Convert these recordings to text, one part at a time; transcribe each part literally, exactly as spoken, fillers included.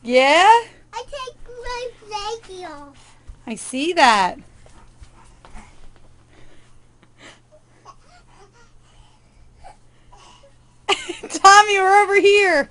Yeah? I take my blankie off. I see that. Tommy, we're over here.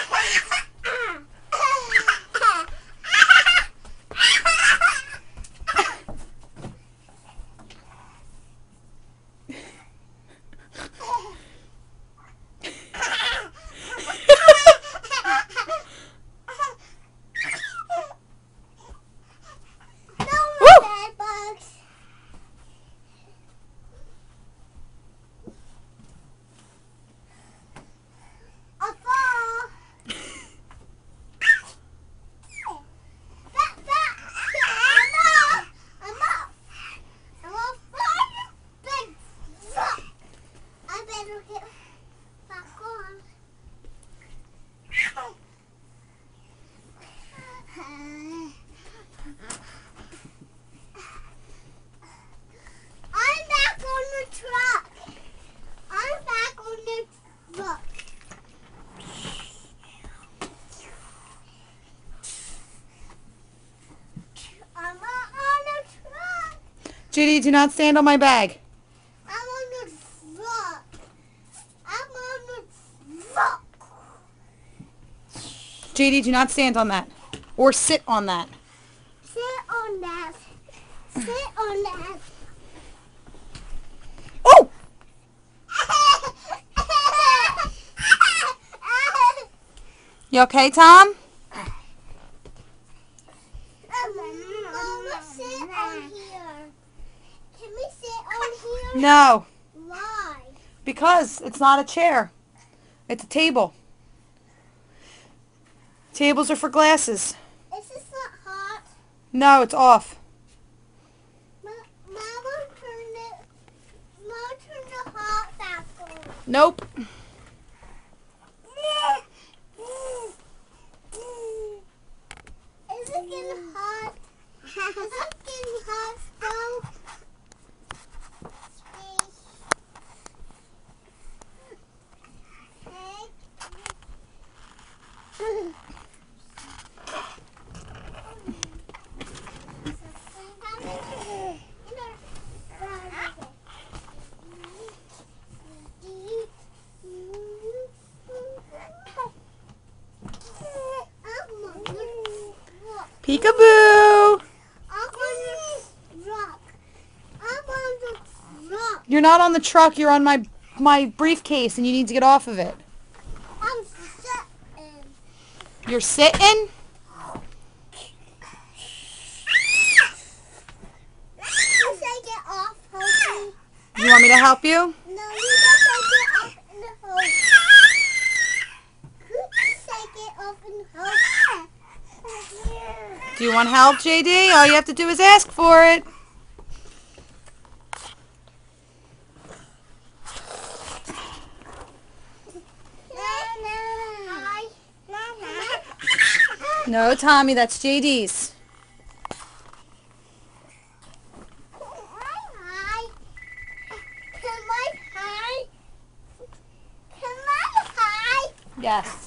Judy, do not stand on my bag. I'm on the truck. I'm on the truck. J D, do not stand on that. Or sit on that. Sit on that. Sit on that. Oh! You okay, Tom? Mama, sit on here. Can we sit on here? No. Why? Because it's not a chair. It's a table. Tables are Glasses. Is this not hot? No, it's off. Ma Mama, turn it. Mama, turn the hot back on. Nope. Is it getting hot? Is it getting hot still? Peekaboo! You're not on the truck, you're on my my briefcase and you need to get off of it. I'm sitting. You're sitting? Get off, Hopey. You want me to help you? No, you gotta get off in the hose. Get off in the hose. Do you want help, J D? All you have to do is ask for it. No, Tommy, that's J D's. Hi. Can I hi? Can I hi? Yes.